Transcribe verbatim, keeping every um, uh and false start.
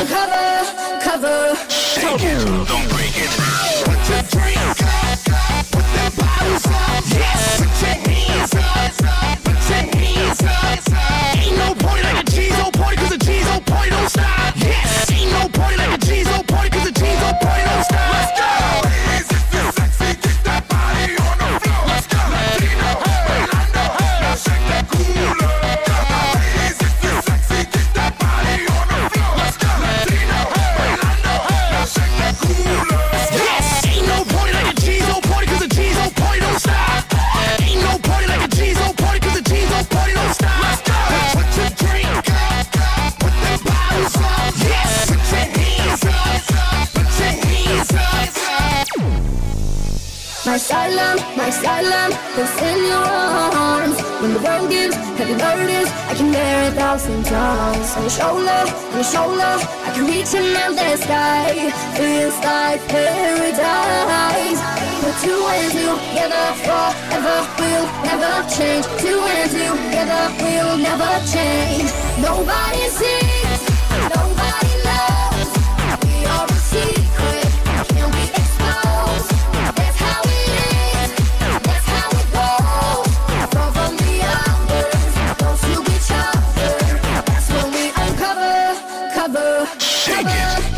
uncover, cover. Shake it, don't break it. Put your drink up, put them bottles up. Yes, put your hands up, put your hands up. Ain't no party like a G's old party, cause a G's old party don't stop. Yes, ain't no party like a G's old party, cause a G's old party don't stop. Let's go. Ladies, if you're sexy, get that body on the floor. Let's go. Latino, bailando, now shake that culo. Ladies, if you're sexy, get that body on the floor. Let's go. Latino, bailando, now shake that culo. Yes, ain't no party like a G's old party, cause a G's old party don't stop. Ain't no party like a G's old party, cause a G's old party don't stop. Let's go. Put your drink up, put them bottles up. Yes, put your hands up, put your hands up. My asylum, my asylum is in your arms. When the world gives heavy burdens, I can bear a thousand tons. On your shoulder, on your shoulder, I can reach and melt the sky. Feels like paradise. Put two and two together forever, will never change. Two and two together will never change. Nobody sees, nobody knows. We are a secret, can't be exposed. That's how it is, that's how it goes. Fall from the others, close to each other. That's when we uncover, cover, Shake cover. it,